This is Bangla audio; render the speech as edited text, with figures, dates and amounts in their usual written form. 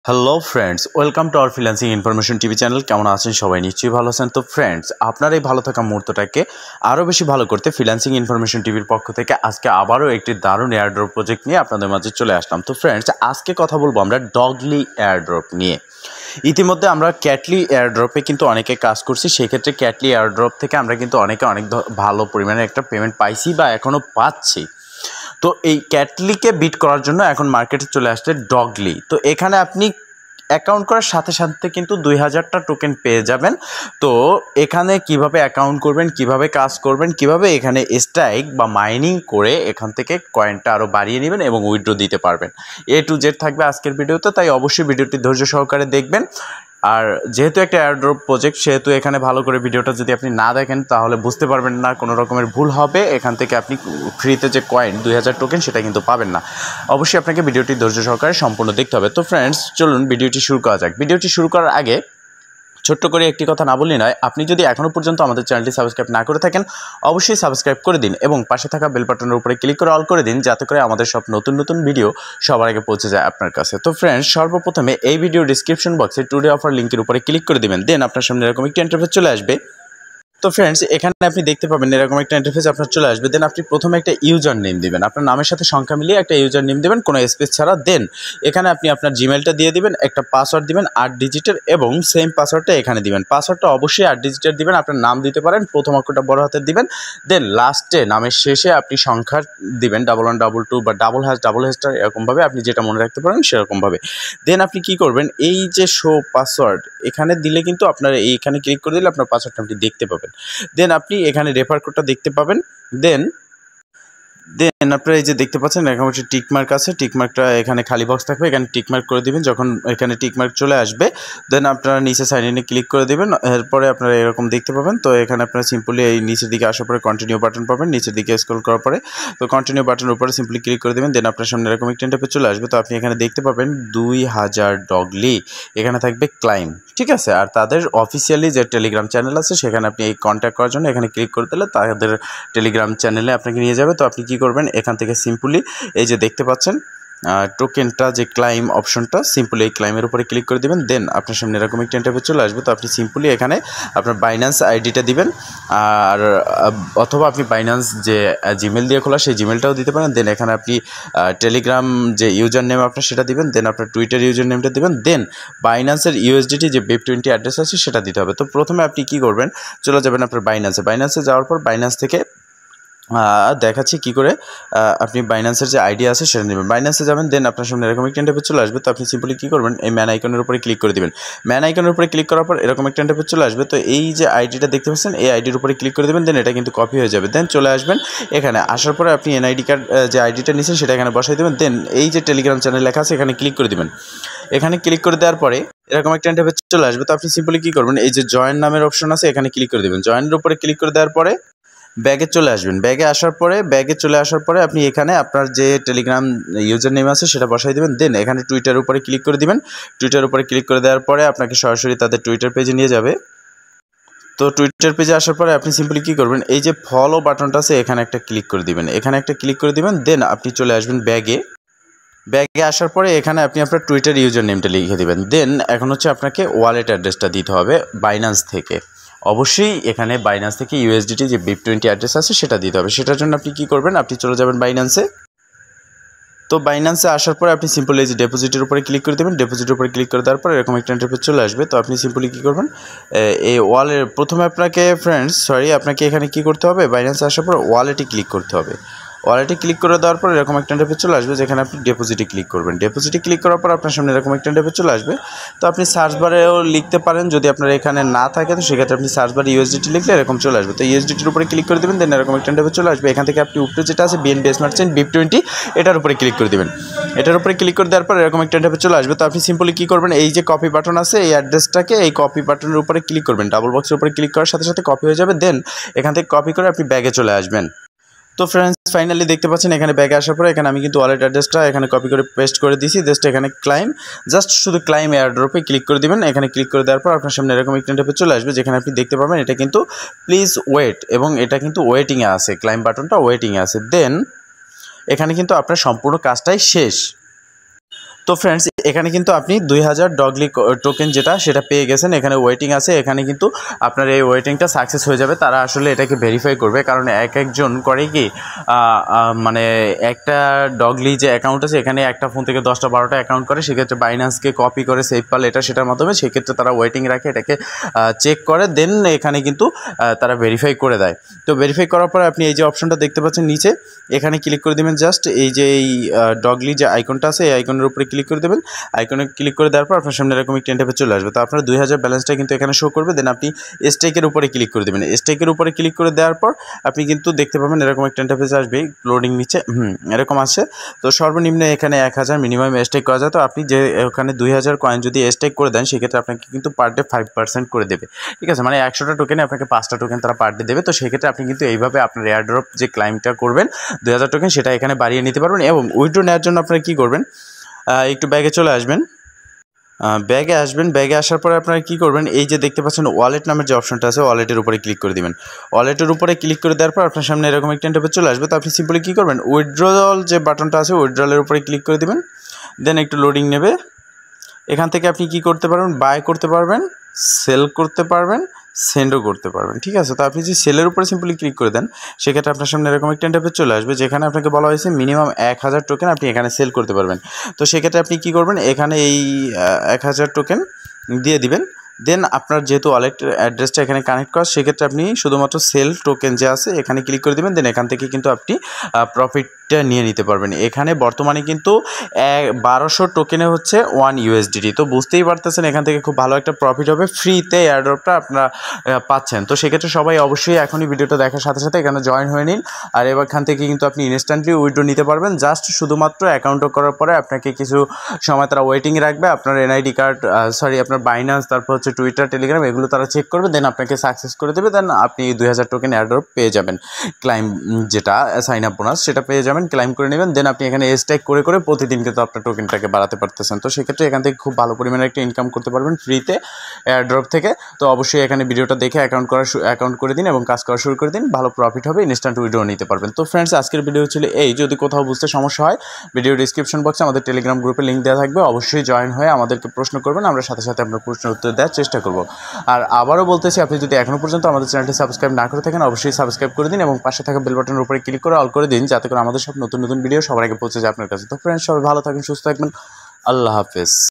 Hello friends, welcome to our freelancing information TV channel. কেমন আছেন সবাই? নিশ্চয়ই ভালো আছেন। তো ফ্রেন্ডস, আপনার এই ভালো থাকা মুহূর্তটাকে আরও বেশি ভালো করতে ফ্রিল্যান্সিং ইনফরমেশন টিভির পক্ষ থেকে আজকে আবারও একটি দারুণ এয়ারড্রপ প্রজেক্ট নিয়ে আপনাদের মাঝে চলে আসলাম। তো ফ্রেন্ডস, আজকে কথা বলবো আমরা ডগলি এয়ারড্রপ নিয়ে। ইতিমধ্যে আমরা ক্যাটলি এয়ারড্রপে কিন্তু অনেকে কাজ করছি। সেক্ষেত্রে ক্যাটলি এয়ারড্রপ থেকে আমরা কিন্তু অনেক ভালো পরিমাণে একটা পেমেন্ট পাইছি বা এখনও পাচ্ছি। তো এই ক্যাটলিকে বিট করার জন্য এখন মার্কেটে চলে আসছে ডগলি। তো এখানে আপনি অ্যাকাউন্ট করার সাথে সাথে কিন্তু 2000টা টোকেন পেয়ে যাবেন। তো এখানে কিভাবে অ্যাকাউন্ট করবেন, কিভাবে কাজ করবেন, কিভাবে এখানে স্ট্রাইক বা মাইনিং করে এখান থেকে কয়েনটা আরও বাড়িয়ে নেবেন এবং উইথড্র দিতে পারবেন, A to Z থাকবে আজকের ভিডিওতে। তাই অবশ্যই ভিডিওটি ধৈর্য সহকারে দেখবেন। আর যেহেতু একটা এয়ারড্রপ প্রজেক্ট, সেহেতু এখানে ভালো করে ভিডিওটা যদি আপনি না দেখেন তাহলে বুঝতে পারবেন না, কোনো রকমের ভুল হবে। এখান থেকে আপনি ফ্রিতে যে কয়েন 2000 টোকেন সেটা কিন্তু পাবেন না। অবশ্যই আপনাকে ভিডিওটি ধৈর্য সহকারে সম্পূর্ণ দেখতে হবে। তো ফ্রেন্ডস, চলুন ভিডিওটি শুরু করা যাক। ভিডিওটি শুরু করার আগে ছোট্ট করে একটি কথা না বললেই নয়, আপনি যদি এখনও পর্যন্ত আমাদের চ্যানেলটি সাবস্ক্রাইব না করে থাকেন অবশ্যই সাবস্ক্রাইব করে দিন এবং পাশে থাকা বেল বাটনের উপরে ক্লিক করে অল করে দিন, যাতে করে আমাদের সব নতুন নতুন ভিডিও সবার আগে পৌঁছে যায় আপনার কাছে। তো ফ্রেন্ডস, সর্বপ্রথমে এই ভিডিও ডিসক্রিপশন বক্সে টুডে অফার লিঙ্কের উপরে ক্লিক করে দিবেন। দেন আপনার সামনে এরকম একটি ইন্টারফেস চলে আসবে। তো ফ্রেন্ডস, এখানে আপনি দেখতে পাবেন এরকম একটা ইন্টারফেস আপনার চলে আসবে। দেন আপনি প্রথমে একটা ইউজার নেম দিবেন, আপনার নামের সাথে সংখ্যা মিলিয়ে একটা ইউজার নেম দেবেন, কোনো স্পেস ছাড়া। দেন এখানে আপনি আপনার জিমেলটা দিয়ে দিবেন, একটা পাসওয়ার্ড দিবেন 8 ডিজিটের এবং সেম পাসওয়ার্ডটা এখানে দিবেন। পাসওয়ার্ডটা অবশ্যই 8 ডিজিটের দিবেন। আপনার নাম দিতে পারেন, প্রথম অক্ষরটা বড় হাতের দিবেন। দেন লাস্টে নামের শেষে আপনি সংখ্যা দিবেন 1122 বা ডাবল হ্যাশটা, এরকমভাবে আপনি যেটা মনে রাখতে পারেন সেরকমভাবে। দেন আপনি কি করবেন, এই যে শো পাসওয়ার্ড এখানে দিলে কিন্তু আপনার এইখানে ক্লিক করে দিলে আপনার পাসওয়ার্ডটা আপনি দেখতে পাবেন। দেন আপনি এখানে রেফার কোডটা দেখতে পাবেন। দেন আপনারা এই যে দেখতে পাচ্ছেন এরকম একটা টিকমার্ক আছে, টিকমার্কটা এখানে খালি বক্স থাকবে, এখানে টিকমার্ক করে দিবেন। যখন এখানে টিকমার্ক চলে আসবে দেন আপনারা নিচে সাইন ইনে ক্লিক করে দিবেন। এরপরে আপনারা এরকম দেখতে পাবেন। তো এখানে আপনারা সিম্পলি এই নিচের দিকে আসার পরে কন্টিনিউ বাটন পাবেন, নিচের দিকে স্ক্রল করার পরে তো কন্টিনিউ বাটনের উপরে সিম্পলি ক্লিক করে দেবেন। দেন আপনার সামনে এরকম একটা ইন্টারফেস চলে আসবে। তো আপনি এখানে দেখতে পাবেন 2000 ডগলি এখানে থাকবে ক্লাইম, ঠিক আছে। আর তাদের অফিসিয়ালি যে টেলিগ্রাম চ্যানেল আছে সেখানে আপনি এই কন্ট্যাক্ট করার জন্য এখানে ক্লিক করে দিলে তাদের টেলিগ্রাম চ্যানেলে আপনাকে নিয়ে যাবে। তো আপনি কী করবেন, এখান থেকে সিম্পলি এই যে দেখতে পাচ্ছেন টোকেনটা যে ক্লাইম অপশনটা, সিম্পলি এই ক্লাইমের উপরে ক্লিক করে দেবেন। দেন আপনার সামনে এরকম একটা ইন্টারফেস চলে আসবে। তো আপনি সিম্পলি এখানে আপনার বাইন্যান্স আইডিটা দিবেন, আর অথবা আপনি বাইন্যান্স যে জিমেল দিয়ে খোলা সেই জিমেলটাও দিতে পারেন। দেন এখানে আপনি টেলিগ্রাম যে ইউজার নেম আপনার সেটা দিবেন। দেন আপনার টুইটার ইউজার নেমটা দিবেন। দেন বাইন্যান্সের USDT যে BIP20 অ্যাড্রেস আছে সেটা দিতে হবে। তো প্রথমে আপনি কি করবেন, চলে যাবেন আপনার বাইন্যান্সে যাওয়ার পর বাইন্যান্স থেকে দেখাচ্ছি কী করে আপনি বাইন্যান্সের যে আইডি আছে সেটা নেবেন। বাইন্যান্সে যাবেন। দেন আপনার সামনে এরকম একটা ইন্টারফেস চলে আসবে। তো আপনি সিম্পলি কী করবেন, এই ম্যান আইকনের উপরে ক্লিক করে দেবেন। ম্যান আইকনের উপরে ক্লিক করার পর এরকম একটা ইন্টারফেস চলে আসবে। তো এই যে আইডিটা দেখতে পাচ্ছেন এই আইডির উপরে ক্লিক করে দেবেন। দেন এটা কিন্তু কপি হয়ে যাবে। দেন চলে আসবেন এখানে, আসার পরে আপনি NID কার্ড যে আইডিটা নিচ্ছেন সেটা এখানে বসাই দেবেন। দেন এই যে টেলিগ্রাম চ্যানেল লেখা আছে এখানে ক্লিক করে দেবেন। এখানে ক্লিক করে দেওয়ার পরে এরকম একটা ইন্টারফেস চলে আসবে। তো আপনি সিম্পলি কী করবেন, এই যে জয়েন নামের অপশন আছে এখানে ক্লিক করে দেবেন। জয়েনের উপরে ক্লিক করে দেওয়ার পরে ব্যাগে চলে আসবেন। ব্যাগে চলে আসার পরে আপনি এখানে আপনার যে টেলিগ্রাম ইউজার নেম আছে সেটা বসাই দেবেন। দেন এখানে টুইটার উপরে ক্লিক করে দিবেন। টুইটার উপরে ক্লিক করে দেওয়ার পরে আপনাকে সরাসরি তাদের টুইটার পেজে নিয়ে যাবে। তো টুইটার পেজে আসার পরে আপনি সিম্পলি কী করবেন, এই যে ফলো বাটনটা আছে এখানে একটা ক্লিক করে দিবেন। দেন আপনি চলে আসবেন ব্যাগে আসার পরে এখানে আপনি আপনার টুইটার ইউজার নেমটা লিখে দেবেন। দেন এখন হচ্ছে আপনাকে ওয়ালেট অ্যাড্রেসটা দিতে হবে বাইন্যান্স থেকে। অবশ্যই এখানে বাইন্যান্স থেকে USDT যে BIP20 অ্যাড্রেস আছে সেটা দিতে হবে। সেটার জন্য আপনি কী করবেন, আপনি চলে যাবেন বাইন্যান্সে। তো বাইন্যান্সে আসার পরে আপনি সিম্পলি এই যে ডিপোজিটের উপরে ক্লিক করে দেবেন। ডিপোজিটের উপরে ক্লিক করে দেওয়ার পরে এরকম একটা ইন্টারফেস চলে আসবে। তো আপনি সিম্পলি কী করবেন, এই প্রথমে আপনাকে এখানে কী করতে হবে, বাইন্যান্সে আসার পর ওয়ালেটে ক্লিক করতে হবে। ওয়ালেটে ক্লিক করে দেওয়ার পর এরকম একটা ইন্টারফেস চলে আসবে যেখানে আপনি ডিপোজিটে ক্লিক করবেন। ডিপোজিটে ক্লিক করার পর আপনার সামনে এরকম একটা ইন্টারফেস চলে আসবে। তো আপনি সার্চ বারেও লিখতে পারেন, যদি আপনার এখানে না থাকে তো সেক্ষেত্রে আপনি সার্চ বারে USDT লিখলে এরকম চলে আসবে। তো USDTর উপরে ক্লিক করে দেবেন। দেন এরকম একটা ইন্টারফেস চলে আসবে। এখান থেকে আপনি উপরে যেটা আছে BNB স্মার্ট চেইন BIP20 এটার উপরে ক্লিক করে দেবেন। এটার উপরে ক্লিক করে দেওয়ার পর এরকম একটা ইন্টারফেস চলে আসবে। তো আপনি সিম্পলি কী করবেন, এই যে কপি বাটন আছে এই অ্যাড্রেসটাকে এই কপি বাটনের উপরে ক্লিক করবেন। ডাবল বক্সের উপরে ক্লিক করার সাথে সাথে কপি হয়ে যাবে। দেন এখান থেকে কপি করে আপনি ব্যাগে চলে আসবেন। তো ফ্রেন্ডস, ফাইনালি দেখতে পাচ্ছেন এখানে ব্যাগে আসার পরে এখানে আমি কিন্তু ওয়ালেট অ্যাড্রেসটা এখানে কপি করে পেস্ট করে দিয়েছি। এখানে শুধু ক্লাইম এয়ারড্রপে ক্লিক করে দিবেন। এখানে ক্লিক করে দেওয়ার পর আপনার সামনে এরকম একটা ইন্টারফেস চলে আসবে যেখানে আপনি দেখতে পাবেন এটা কিন্তু প্লিজ ওয়েট, এবং এটা কিন্তু ওয়েটিংয়ে আছে, ক্লাইম বাটনটা ওয়েটিংয়ে আছে। দেন এখানে কিন্তু আপনার সম্পূর্ণ কাজটাই শেষ। তো ফ্রেন্ডস, এখানে কিন্তু আপনি 2000 ডগলি টোকেন যেটা সেটা পেয়ে গেছেন। এখানে ওয়েটিং আছে, এখানে কিন্তু আপনার এই ওয়েটিংটা সাকসেস হয়ে যাবে। তারা আসলে এটাকে ভেরিফাই করবে, কারণ একজন করে কি মানে একটা ডগলি যে অ্যাকাউন্ট আছে এখানে একটা ফোন থেকে 10টা 12টা অ্যাকাউন্ট করে, সেক্ষেত্রে বাইন্যান্সকে কপি করে সেফপাল এটা সেটার মাধ্যমে সেক্ষেত্রে তারা ওয়েটিং রাখে, এটাকে চেক করে, দেন এখানে কিন্তু তারা ভেরিফাই করে দেয়। তো ভেরিফাই করার পরে আপনি এই যে অপশনটা দেখতে পাচ্ছেন নিচে, এখানে ক্লিক করে দেবেন। জাস্ট এই যে এই ডগলি যে আইকনটা আছে এই আইকনের উপরে ক্লিক করে দেবেন। আইকনে ক্লিক করে দেওয়ার পর আপনার সামনে এরকম একটি ইন্টারফেস চলে আসবে। তো আপনার 2000 ব্যালেন্সটা কিন্তু এখানে শো করবে। দেন আপনি স্টেকের উপরে ক্লিক করে দেবেন। স্টেকের উপরে ক্লিক করে দেওয়ার পর আপনি কিন্তু দেখতে পাবেন এরকম একটা ইন্টারফেস আসবে, লোডিং নিচে এরকম আসছে। তো সর্বনিম্ন এখানে 1000 মিনিমাম স্টেক করা যায়। তো আপনি যে ওখানে 2000 কয়েন যদি স্টেক করে দেন সেক্ষেত্রে আপনাকে কিন্তু পার ডে 5% করে দেবে, ঠিক আছে। মানে 100টা টোকেনে আপনাকে 5টা টোকেন তারা পার ডে দেবে। তো সেক্ষেত্রে আপনি কিন্তু এইভাবে আপনার এয়ারড্রপ যে ক্লাইমটা করবেন 2000 টোকেন সেটা এখানে বাড়িয়ে নিতে পারবেন। এবং উইথড্র নেওয়ার জন্য আপনারা কী করবেন, একটু ব্যাগে চলে আসবেন। ব্যাগে আসার পরে আপনারা কী করবেন, এই যে দেখতে পাচ্ছেন ওয়ালেট নামের যে অপশনটা আছে ওয়ালেটের উপরে ক্লিক করে দিবেন। ওয়ালেটের উপরে ক্লিক করে দেওয়ার পর আপনার সামনে এরকম একটা ইন্টারফেস চলে আসবে। তো আপনি সিম্পলি কী করবেন, উইথড্রল যে বাটনটা আছে উইথড্রলের উপরে ক্লিক করে দিবেন। দেন একটু লোডিং নেবে। এখান থেকে আপনি কি করতে পারবেন, বাই করতে পারবেন, সেল করতে পারবেন, সেন্ডও করতে পারবেন, ঠিক আছে। তো আপনি যদি সেলের উপরে সিম্পলি ক্লিক করে দেন সেক্ষেত্রে আপনার সামনে এরকম একটা ইন্টারফেস চলে আসবে, যেখানে আপনাকে বলা হয়েছে মিনিমাম 1000 টোকেন আপনি এখানে সেল করতে পারবেন। তো সেক্ষেত্রে আপনি কি করবেন, এখানে এই 1000 টোকেন দিয়ে দিবেন। দেন আপনার যেহেতু ওয়ালেট অ্যাড্রেসটা এখানে কানেক্ট করা, সেক্ষেত্রে আপনি শুধুমাত্র সেল টোকেন যে আছে এখানে ক্লিক করে দেবেন। দেন এখান থেকে কিন্তু আপনি প্রফিটটা নিয়ে নিতে পারবেন। এখানে বর্তমানে কিন্তু 1200 টোকেনে হচ্ছে 1 USDT। তো বুঝতেই পারতেছেন এখান থেকে খুব ভালো একটা প্রফিট হবে, ফ্রিতে এয়ারড্রপটা আপনারা পাচ্ছেন। তো সেক্ষেত্রে সবাই অবশ্যই এখনই ভিডিওটা দেখার সাথে সাথে এখানে জয়েন হয়ে নিন। আর এখান থেকে কিন্তু আপনি ইনস্ট্যান্টলি উইথড্র নিতে পারবেন। জাস্ট শুধুমাত্র অ্যাকাউন্ট করার পরে আপনাকে কিছু সময় তারা ওয়েটিংয়ে রাখবে, আপনার এনআইডি কার্ড আপনার বাইন্যান্স, তারপর হচ্ছে টুইটার, টেলিগ্রাম এগুলো তারা চেক করবে, দেন আপনাকে সাকসেস করে দেবে। দেন আপনি 2000 টোকেন এয়ারড্রপ পেয়ে যাবেন। ক্লাইম যেটা সাইন আপ বোনাস সেটা পেয়ে যাবেন, ক্লাইম করে নেবেন। দেন আপনি এখানে স্টেক করে করে প্রতিদিন কিন্তু আপনার টোকেনটাকে বাড়াতে পারতেছেন। তো সেক্ষেত্রে এখান থেকে খুব ভালো পরিমাণে একটা ইনকাম করতে পারবেন ফ্রিতে এয়ারড্রপ থেকে। তো অবশ্যই এখানে ভিডিওটা দেখে অ্যাকাউন্ট করে দিন এবং কাজ করা শুরু করে দিন, ভালো প্রফিট হবে, ইনস্ট্যান্ট উইথড্র নিতে পারবেন। তো ফ্রেন্ডস আজকের ভিডিও ছিল এই। যদি কোথাও বুঝতে সমস্যা হয় ভিডিও ডিসক্রিপশন বক্সে আমাদের টেলিগ্রাম গ্রুপে লিঙ্ক দেওয়া থাকবে, অবশ্যই জয়েন হয়ে আমাদেরকে প্রশ্ন করবেন, আমরা সাথে সাথে আপনার প্রশ্নের উত্তর দেওয়ার চেষ্টা করব। আর আবারও বলতেছি, আপনি যদি এখনও পর্যন্ত আমাদের চ্যানেলটি সাবস্ক্রাইব না করে থাকেন অবশ্যই সাবস্ক্রাইব করে দিন এবং পাশে থাকা বেল বাটনের উপরে ক্লিক করে অল করে দিন, যাতে করে আমাদের সব নতুন নতুন ভিডিও সবার আগে পৌঁছে যায় আপনার কাছে। তো ফ্রেন্ডস সবাই ভালো থাকবেন, সুস্থ থাকবেন, আল্লাহ হাফেজ।